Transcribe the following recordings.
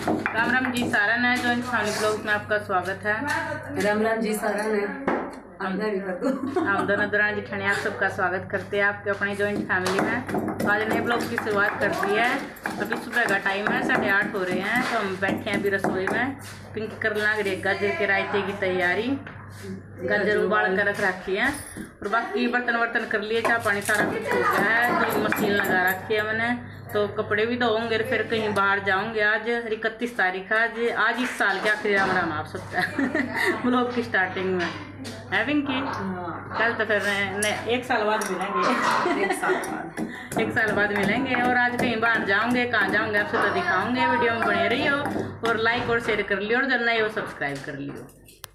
राम राम जी सारा है joint family blog में आपका स्वागत है। राम राम जी सारा है आमदन दौरान जिठानी आप सबका स्वागत करते हैं आपके अपनी जॉइंट फैमिली में। तो आज नए ब्लॉग की शुरुआत कर दी है। अभी सुबह का टाइम है, 8:30 हो रहे हैं। तो हम बैठे हैं अभी रसोई में। पिंकी कर लग रही है गाजर के रायते की तैयारी। गाजर उबाल कर रख रखी है और बाकी बर्तन वर्तन कर लिए, चाय पानी सारा कुछ हो गया है। तो मशीन लगा रखी है मैंने, तो कपड़े भी धोऊंगे फिर कहीं बाहर जाऊंगे। आज 31 तारीख है, आज इस साल के आखिरी राम राम आप सबका ब्लॉग की स्टार्टिंग में है पिंकी। कल तो फिर एक साल बाद मिलेंगे। एक साल बाद मिलेंगे और आज कहीं बाहर जाऊंगे। कहाँ जाऊंगे आपसे तो दिखाऊंगे। वीडियो में बने रही हो और लाइक और शेयर कर लियो और जो नए हो सब्सक्राइब कर लियो।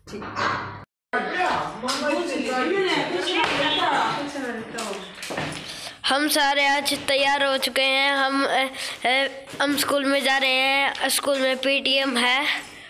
हम सारे आज तैयार हो चुके हैं। हम स्कूल में जा रहे हैं। स्कूल में पीटीएम है।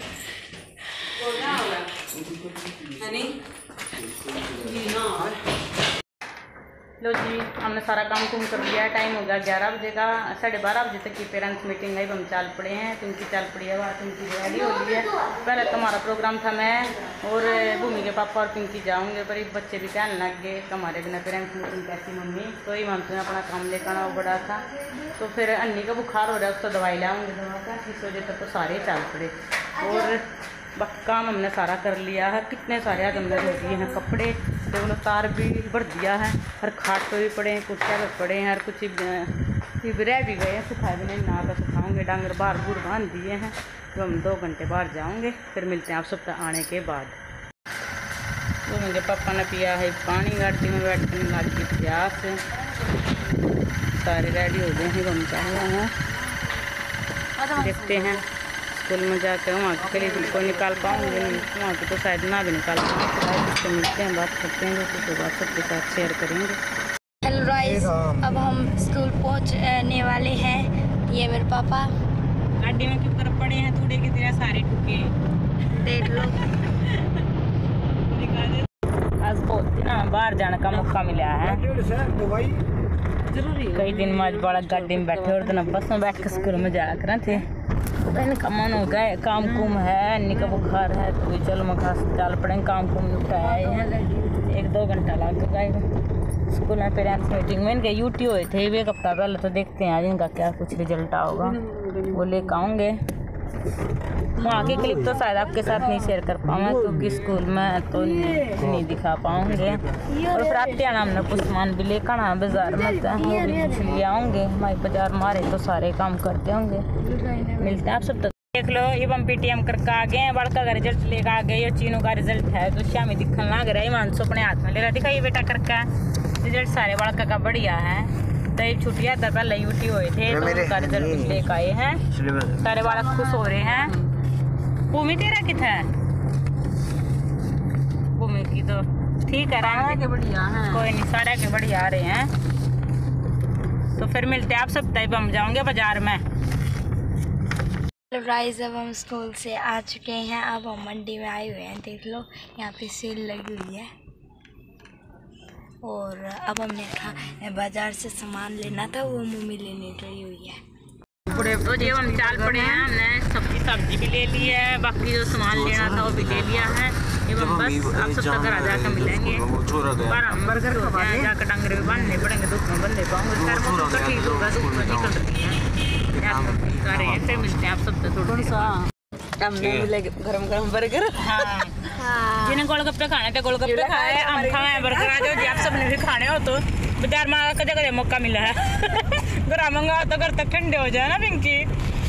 लो जी, हमने सारा काम कुम कर लिया है। टाइम हो गया 11 बजे का। 12:30 बजे तक की पेरेंट्स मीटिंग है। हम चाल पड़े हैं। पिंकी चाल पड़ी है, वहाँ पिंकी रेडी हो गई है। पहले तो हमारा प्रोग्राम था मैं और भूमि के पापा और पिंकी जाऊंगे, पर बच्चे भी कहने लग गए हमारे बिना पेरेंट्स मीटिंग कैसी मम्मी। तो ही मानते हैं अपना काम लेकर आना बड़ा था। तो फिर अन्नी का बुखार हो रहा है, उसको दवाई लाऊंगी। दवा का इस वजह तक तो सारे चाल पड़े और बाकी काम हमने सारा कर लिया है। कितने सारे आज हमने धो दिए हैं कपड़े। टेबल तार भी भर दिया है। हर खाट पे भी पड़े हैं, कुर्सियाँ पे पड़े हैं। हर कुछ रह भी गए हैं, सुखाए भी नहीं। नहा कर सुखाऊँगे। डांगर बाहर बूढ़ बांध दिए हैं। तो हम 2 घंटे बाहर जाऊँगे, फिर मिलते हैं आप सबका आने के बाद। तो मुझे पापा ने पिया है पानी। गाड़ी में बैठ कर लग गई प्यास। सारे रेडी हो गए हैं, हम चाहे हैं। देखते हैं स्कूल में जाकर वहाँ के लिए को निकाल पाऊँगी। वहाँ की तो शायद ना भी निकाल पाऊँगी। इससे मिलते हैं, बात करते हैं, जो बात सबके साथ शेयर करेंगे। हेलो गाइस, अब हम स्कूल पहुँचने वाले हैं। ये मेरे पापा गाड़ी में क्यों कर पड़े हैं, थोड़े की तरह सारे टुके देख लो। आज बहुत दिन बाहर जाने का मौका मिला है। जरूरी कई दिन में आज बड़ा गाड़ी में बैठे और दिन बस में बैठ कर स्कूल में जाया करें थे। इनका मन हो गया, काम कुम है। इन्हीं का बुखार है तो चलो मखा चाल पड़े। काम कुम निपटाया है। 1-2 घंटा लग गया स्कूल में पेरेंट्स मीटिंग में। इनके यूटी हुए थे 1 हफ्ता पहले। तो देखते हैं आज इनका क्या कुछ रिजल्ट होगा, वो लेकर आऊँगे। वहाँ की क्लिप तो शायद आपके साथ नहीं शेयर कर पाऊँगा क्योंकि स्कूल में तो नहीं दिखा पाऊँगे। और फिर आते हैं हमने कुछ सामान भी लेकर आना बाजार में, तो वो भी कुछ ले आऊँगे। हमारे बाजार मारे तो सारे काम करते होंगे। मिलते हैं आप सब। तो देख लो, ये हम पीटीएम करके आ गए हैं। बड़का का रिजल्ट लेकर आ गए। ये चीनों का रिजल्ट है तो श्यामी दिखने लग रहा है। मानसो अपने हाथ में ले रहा। दिखाइए बेटा करके रिजल्ट सारे बड़का का बढ़िया है। तो ये छुट्टियाँ था पहले यूटी हुए थे तो उनका रिजल्ट लेकर आए हैं। सारे बालक खुश हो रहे हैं। भूमि तेरा कितना है? भूमि की तो ठीक है, रंग के बढ़िया है। कोई नहीं, सारे के बढ़िया आ रहे हैं। तो फिर मिलते हैं आप सब। तब हम जाएंगे बाजार में। हेलो गाइस, अब हम स्कूल से आ चुके हैं। अब हम मंडी में आए हुए हैं। देख लो, यहाँ पे सेल लगी हुई है। और अब हमने कहा बाजार से सामान लेना था, वो मम्मी लेने गई हुई है। तो जी हम चाल पड़े हैं। हमने सब्जी भी ले ली है। बाकी जो सामान लेना था वो भी ले लिया है। एवं बस आप सब तक घर जाकर मिलेंगे। पर हम बर्गर जाकर डंगर भी बांधने पड़ेंगे। धूप में बंधे पाऊंगे तो ठीक होगा। धूप में निकल रही है। फिर मिलते हैं आप सब तक। थोड़ा सा हमने मिलेगा गरम बर्गर। हाँ, जिन्हें गोलगप्पे खाने थे गोलगप्पे खाए, हम खाए बर्गर। आ जाओ जी, आप सबने भी खाने हो तो बाजार में कदे कदे मौका मिला है। घर मंगा तो घर तक ठंडे हो जाए ना पिंकी।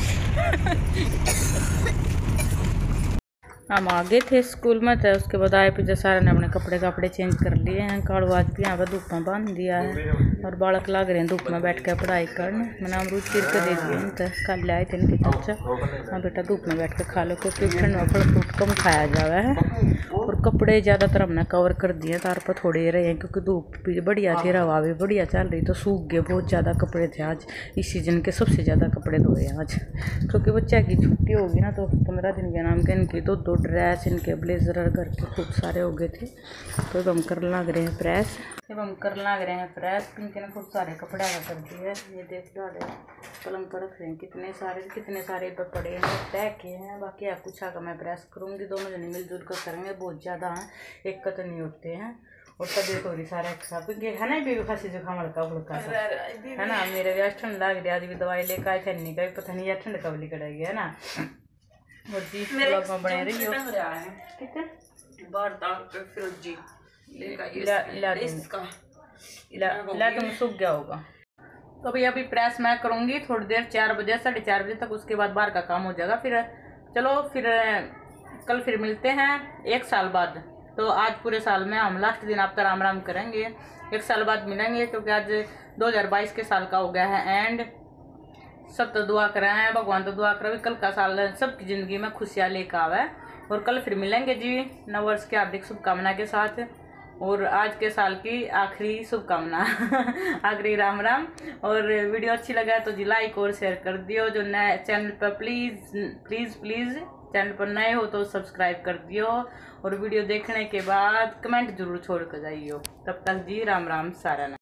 हम आगे थे स्कूल में थे। उसके बाद आए पीछे सारे ने अपने कपड़े चेंज कर लिए हैं। काड़ू आज भी यहाँ पर धूप में बांध दिया है और बालक लग रहे हैं धूप में बैठ कर पढ़ाई करने। मैंने अमरूद चीर के दे दिए इनका। कल लाए थे इनके बच्चा। हाँ बेटा, धूप में बैठ कर खा लो क्योंकि ठंड में फल फ्रूट कम खाया जावा है। और कपड़े ज़्यादातर हमने कवर कर दिए। तार पर थोड़े रहे हैं क्योंकि धूप भी बढ़िया थी, हवा भी बढ़िया चल रही तो सूख गए। बहुत ज़्यादा कपड़े थे आज। इस सीज़न के सबसे ज़्यादा कपड़े धोए आज क्योंकि बच्चा की छुट्टी होगी ना तो 15 दिन के नाम के इनकी 2-2 ड्रेस इनके ब्लेजर घर के खूब सारे हो गए थे, तो अब हम कर लग रहे हैं प्रेस। अब हम कर लग रहे हैं प्रेस। इनके ना खूब सारे कपड़े आया कर दिए। ये देख लो कलम पर रख रहे हैं, कितने सारे इधर पड़े हैं, तय किए हैं। बाकी आप कुछ आकर मैं प्रेस करूँगी, दोनों जने मिलजुल कर करेंगे। बहुत ज़्यादा हैं, एक का तो नहीं उठते हैं। और तबीयत हो रही सारा एक साथ, क्योंकि है ना बेबी खांसी जुकाम हल्का फुल्का सा है ना। मेरे भी आज ठंड लग रही है, आज भी दवाई लेकर आए थे, नहीं का भी पता नहीं यार ठंड कब निकलेगी, है ना। और जी ब्लॉग में बने रही हो, ठीक है। ला तुम सूख गया होगा। तो भैया अभी प्रेस मैं करूँगी थोड़ी देर, 4 बजे 4:30 बजे तक, उसके बाद बाहर का काम हो जाएगा। फिर चलो फिर कल फिर मिलते हैं 1 साल बाद। तो आज पूरे साल में हम लास्ट दिन आप राम राम करेंगे, 1 साल बाद मिलेंगे, क्योंकि आज 2022 के साल का हो गया है। एंड सब तो दुआ कर रहे हैं, भगवान तो दुआ करे कल का साल सबकी ज़िंदगी में खुशियाँ लेकर आवे। और कल फिर मिलेंगे जी, नव वर्ष की हार्दिक शुभकामना के साथ, और आज के साल की आखिरी शुभकामना आखिरी राम राम। और वीडियो अच्छी लगा तो जी लाइक और शेयर कर दियो। जो नए चैनल पर प्लीज़ चैनल पर नए हो तो सब्सक्राइब कर दियो, और वीडियो देखने के बाद कमेंट जरूर छोड़ कर जाइयो। तब तक जी राम राम सारा।